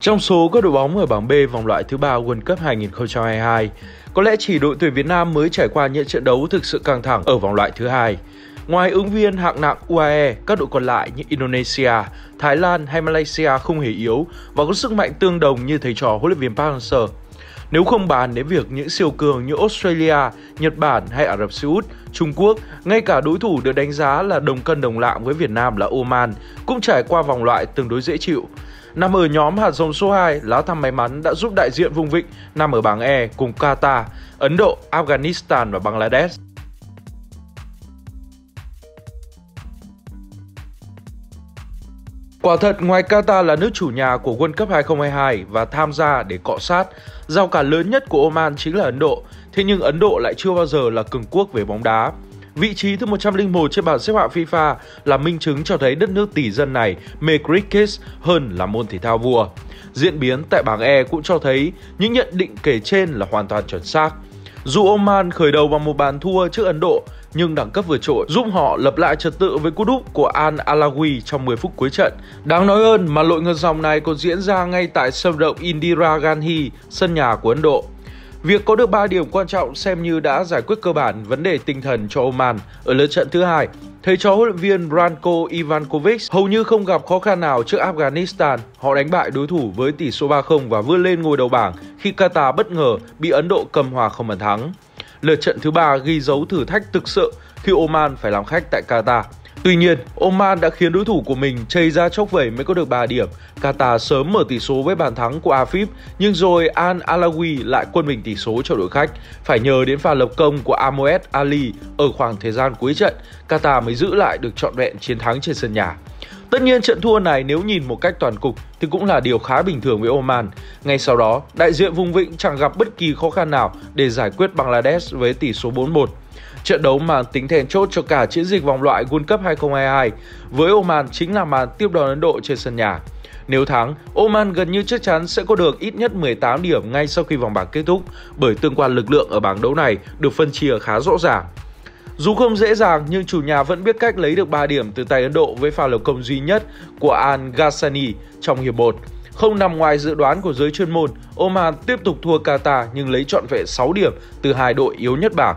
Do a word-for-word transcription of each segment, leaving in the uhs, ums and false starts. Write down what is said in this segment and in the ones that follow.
Trong số các đội bóng ở bảng B vòng loại thứ ba World Cup hai nghìn không trăm hai mươi hai, có lẽ chỉ đội tuyển Việt Nam mới trải qua những trận đấu thực sự căng thẳng ở vòng loại thứ hai. Ngoài ứng viên hạng nặng u a e, các đội còn lại như Indonesia, Thái Lan hay Malaysia không hề yếu và có sức mạnh tương đồng như thầy trò huấn luyện viên Park Hang-seo. Nếu không bàn đến việc những siêu cường như Australia, Nhật Bản hay Ả Rập Xê Út, Trung Quốc, ngay cả đối thủ được đánh giá là đồng cân đồng lạng với Việt Nam là Oman cũng trải qua vòng loại tương đối dễ chịu. Nằm ở nhóm hạt giống số hai, lá thăm may mắn đã giúp đại diện vùng vịnh nằm ở bảng E cùng Qatar, Ấn Độ, Afghanistan và Bangladesh. Quả thật, ngoài Qatar là nước chủ nhà của World Cup hai không hai hai và tham gia để cọ sát, rào cản lớn nhất của Oman chính là Ấn Độ. Thế nhưng Ấn Độ lại chưa bao giờ là cường quốc về bóng đá. Vị trí thứ một trăm lẻ một trên bảng xếp hạng FIFA là minh chứng cho thấy đất nước tỷ dân này mê cricket hơn là môn thể thao vua. Diễn biến tại bảng E cũng cho thấy những nhận định kể trên là hoàn toàn chuẩn xác. Dù Oman khởi đầu bằng một bàn thua trước Ấn Độ, nhưng đẳng cấp vượt trội giúp họ lập lại trật tự với cú đúp của Al Alawi trong mười phút cuối trận. Đáng nói hơn mà lội ngược dòng này còn diễn ra ngay tại sân vận động Indira Gandhi, sân nhà của Ấn Độ. Việc có được ba điểm quan trọng xem như đã giải quyết cơ bản vấn đề tinh thần cho Oman ở lượt trận thứ hai. Thầy trò huấn luyện viên Branko Ivankovic hầu như không gặp khó khăn nào trước Afghanistan. Họ đánh bại đối thủ với tỷ số ba không và vươn lên ngôi đầu bảng khi Qatar bất ngờ bị Ấn Độ cầm hòa không bàn thắng. Lượt trận thứ ba ghi dấu thử thách thực sự khi Oman phải làm khách tại Qatar. Tuy nhiên, Oman đã khiến đối thủ của mình chây ra chốc vẩy mới có được ba điểm. Qatar sớm mở tỷ số với bàn thắng của Afif, nhưng rồi Al Alawi lại quân bình tỷ số cho đội khách. Phải nhờ đến pha lập công của Amoed Ali ở khoảng thời gian cuối trận, Qatar mới giữ lại được trọn vẹn chiến thắng trên sân nhà. Tất nhiên trận thua này nếu nhìn một cách toàn cục thì cũng là điều khá bình thường với Oman. Ngay sau đó, đại diện vùng vịnh chẳng gặp bất kỳ khó khăn nào để giải quyết Bangladesh với tỷ số bốn một. Trận đấu mang tính then chốt cho cả chiến dịch vòng loại World Cup hai không hai hai với Oman chính là màn tiếp đón Ấn Độ trên sân nhà. Nếu thắng, Oman gần như chắc chắn sẽ có được ít nhất mười tám điểm ngay sau khi vòng bảng kết thúc, bởi tương quan lực lượng ở bảng đấu này được phân chia khá rõ ràng. Dù không dễ dàng nhưng chủ nhà vẫn biết cách lấy được ba điểm từ tay Ấn Độ với pha lập công duy nhất của Al Ghassani trong hiệp một. Không nằm ngoài dự đoán của giới chuyên môn, Oman tiếp tục thua Qatar nhưng lấy trọn vẹn sáu điểm từ hai đội yếu nhất bảng.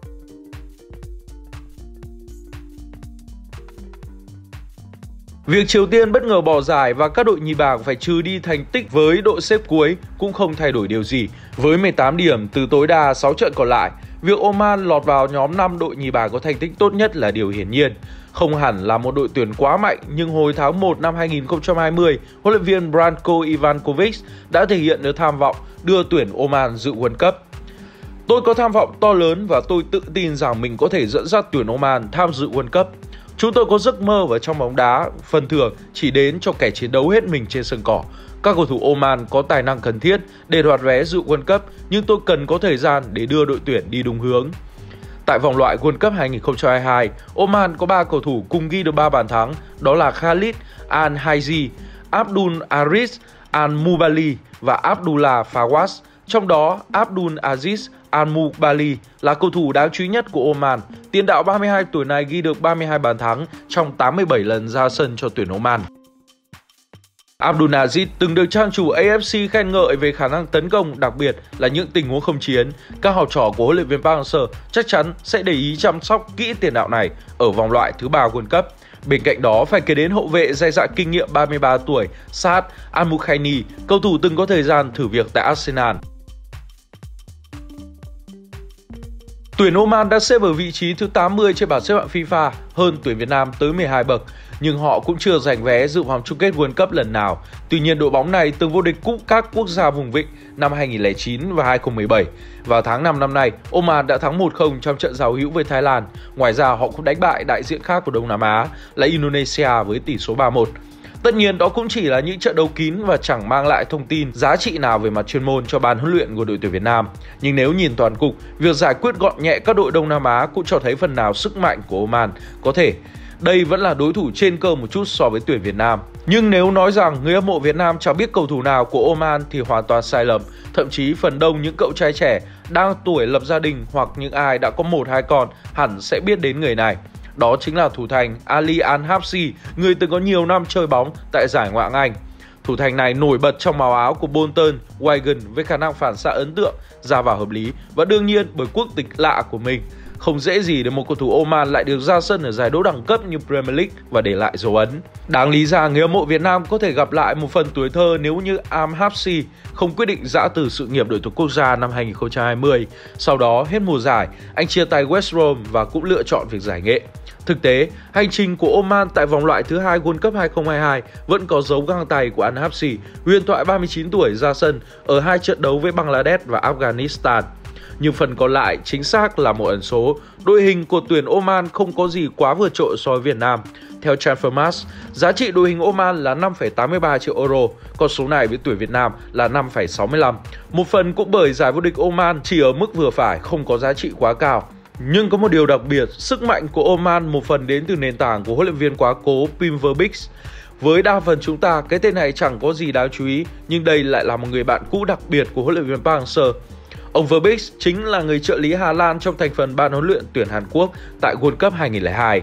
Việc Triều Tiên bất ngờ bỏ giải và các đội nhì bảng phải trừ đi thành tích với đội xếp cuối cũng không thay đổi điều gì. Với mười tám điểm từ tối đa sáu trận còn lại, việc Oman lọt vào nhóm năm đội nhì bảng có thành tích tốt nhất là điều hiển nhiên. Không hẳn là một đội tuyển quá mạnh, nhưng hồi tháng một năm hai nghìn không trăm hai mươi, huấn luyện viên Branko Ivankovic đã thể hiện được tham vọng đưa tuyển Oman dự World Cup. Tôi có tham vọng to lớn và tôi tự tin rằng mình có thể dẫn dắt tuyển Oman tham dự World Cup. Chúng tôi có giấc mơ và trong bóng đá, phần thưởng chỉ đến cho kẻ chiến đấu hết mình trên sân cỏ. Các cầu thủ Oman có tài năng cần thiết để đoạt vé dự World Cup, nhưng tôi cần có thời gian để đưa đội tuyển đi đúng hướng. Tại vòng loại World Cup hai nghìn không trăm hai mươi hai, Oman có ba cầu thủ cùng ghi được ba bàn thắng, đó là Khalid Al-Hayji, Abdul Aziz Al-Mubali và Abdullah Fawaz. Trong đó, Abdul Aziz Al-Mubali là cầu thủ đáng chú ý nhất của Oman. Tiền đạo ba mươi hai tuổi này ghi được ba mươi hai bàn thắng trong tám mươi bảy lần ra sân cho tuyển Oman. Abdul Aziz từng được trang chủ a ép xê khen ngợi về khả năng tấn công, đặc biệt là những tình huống không chiến. Các học trò của huấn luyện viên Park Hang-seo chắc chắn sẽ để ý chăm sóc kỹ tiền đạo này ở vòng loại thứ ba World Cup. Bên cạnh đó phải kể đến hậu vệ dày dạn kinh nghiệm ba mươi ba tuổi Saad Al-Mukhaini, cầu thủ từng có thời gian thử việc tại Arsenal. Tuyển Oman đã xếp ở vị trí thứ tám mươi trên bảng xếp hạng FIFA, hơn tuyển Việt Nam tới mười hai bậc, nhưng họ cũng chưa giành vé dự vòng chung kết World Cup lần nào. Tuy nhiên, đội bóng này từng vô địch cúp các quốc gia vùng vịnh năm hai nghìn không trăm lẻ chín và hai nghìn không trăm mười bảy. Vào tháng năm năm nay, Oman đã thắng một không trong trận giao hữu với Thái Lan. Ngoài ra, họ cũng đánh bại đại diện khác của Đông Nam Á là Indonesia với tỷ số ba một. Tất nhiên đó cũng chỉ là những trận đấu kín và chẳng mang lại thông tin giá trị nào về mặt chuyên môn cho ban huấn luyện của đội tuyển Việt Nam. Nhưng nếu nhìn toàn cục, việc giải quyết gọn nhẹ các đội Đông Nam Á cũng cho thấy phần nào sức mạnh của Oman. Có thể đây vẫn là đối thủ trên cơ một chút so với tuyển Việt Nam. Nhưng nếu nói rằng người hâm mộ Việt Nam chẳng biết cầu thủ nào của Oman thì hoàn toàn sai lầm. Thậm chí phần đông những cậu trai trẻ đang tuổi lập gia đình hoặc những ai đã có một hai con hẳn sẽ biết đến người này. Đó chính là thủ thành Ali Al-Habsi, người từng có nhiều năm chơi bóng tại giải Ngoại hạng Anh. Thủ Thủ thành này nổi bật trong màu áo của Bolton Wagon với khả năng phản xạ ấn tượng, ra vào hợp lý và đương nhiên bởi quốc tịch lạ của mình. Không dễ gì để một cầu thủ Oman lại được ra sân ở giải đấu đẳng cấp như Premier League và để lại dấu ấn. Đáng lý ra người hâm mộ Việt Nam có thể gặp lại một phần tuổi thơ nếu như Am Hapsi không quyết định giã từ sự nghiệp đội tuyển quốc gia năm hai nghìn không trăm hai mươi. Sau đó hết mùa giải, anh chia tay West Brom và cũng lựa chọn việc giải nghệ. Thực tế, hành trình của Oman tại vòng loại thứ hai World Cup hai không hai hai vẫn có dấu găng tay của Al Habsi, huyền thoại ba mươi chín tuổi ra sân ở hai trận đấu với Bangladesh và Afghanistan. Nhưng phần còn lại chính xác là một ẩn số. Đội hình của tuyển Oman không có gì quá vượt trội so với Việt Nam. Theo Transfermarkt, giá trị đội hình Oman là năm phẩy tám mươi ba triệu euro, con số này với tuyển Việt Nam là năm phẩy sáu mươi lăm. Một phần cũng bởi giải vô địch Oman chỉ ở mức vừa phải, không có giá trị quá cao. Nhưng có một điều đặc biệt, sức mạnh của Oman một phần đến từ nền tảng của huấn luyện viên quá cố Pim Verbeek. Với đa phần chúng ta, cái tên này chẳng có gì đáng chú ý, nhưng đây lại là một người bạn cũ đặc biệt của huấn luyện viên Park Hang-seo. Ông Verbeek chính là người trợ lý Hà Lan trong thành phần ban huấn luyện tuyển Hàn Quốc tại World Cup hai nghìn không trăm lẻ hai.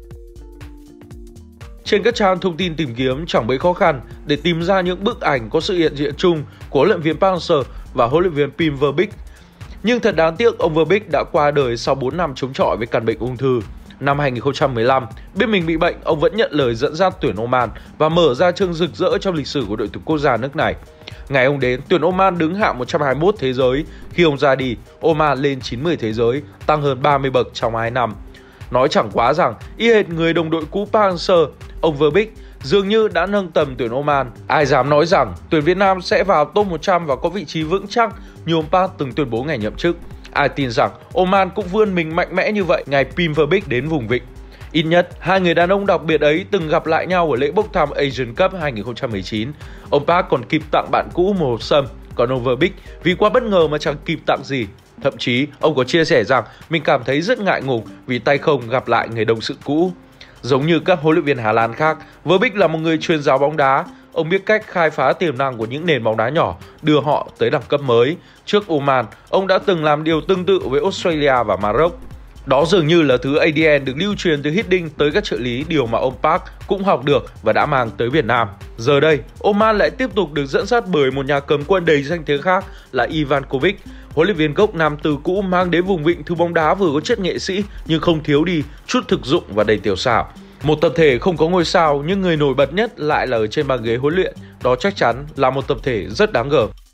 Trên các trang thông tin tìm kiếm chẳng mấy khó khăn để tìm ra những bức ảnh có sự hiện diện chung của huấn luyện viên Park Hang-seo và huấn luyện viên Pim Verbeek. Nhưng thật đáng tiếc, ông Verbeek đã qua đời sau bốn năm chống chọi với căn bệnh ung thư. Năm hai nghìn không trăm mười lăm, biết mình bị bệnh, ông vẫn nhận lời dẫn dắt tuyển Oman và mở ra chương rực rỡ trong lịch sử của đội tuyển quốc gia nước này. Ngày ông đến, tuyển Oman đứng hạng một trăm hai mươi mốt thế giới. Khi ông ra đi, Oman lên chín mươi thế giới, tăng hơn ba mươi bậc trong hai năm. Nói chẳng quá rằng, y hệt người đồng đội cũ Park Hang-seo, ông Verbeek dường như đã nâng tầm tuyển Oman. Ai dám nói rằng tuyển Việt Nam sẽ vào top một trăm và có vị trí vững chắc như ông Park từng tuyên bố ngày nhậm chức. Ai tin rằng Oman cũng vươn mình mạnh mẽ như vậy ngày Pim Verbeek đến vùng vịnh. Ít nhất, hai người đàn ông đặc biệt ấy từng gặp lại nhau ở lễ bốc thăm Asian Cup hai nghìn không trăm mười chín. Ông Park còn kịp tặng bạn cũ một hộp sâm, còn ông Verbeek vì quá bất ngờ mà chẳng kịp tặng gì. Thậm chí, ông có chia sẻ rằng mình cảm thấy rất ngại ngùng vì tay không gặp lại người đồng sự cũ. Giống như các huấn luyện viên Hà Lan khác, Verbeek là một người chuyên giáo bóng đá. Ông biết cách khai phá tiềm năng của những nền bóng đá nhỏ, đưa họ tới đẳng cấp mới. Trước Oman, ông đã từng làm điều tương tự với Australia và Maroc. Đó dường như là thứ a đê en được lưu truyền từ Hiddink tới các trợ lý, điều mà ông Park cũng học được và đã mang tới Việt Nam. Giờ đây, Oman lại tiếp tục được dẫn dắt bởi một nhà cầm quân đầy danh tiếng khác là Ivan Kovic, huấn luyện viên gốc Nam Từ cũ mang đến vùng vịnh thứ bóng đá vừa có chất nghệ sĩ nhưng không thiếu đi chút thực dụng và đầy tiểu xảo. Một tập thể không có ngôi sao nhưng người nổi bật nhất lại là ở trên bàn ghế huấn luyện. Đó chắc chắn là một tập thể rất đáng gờm.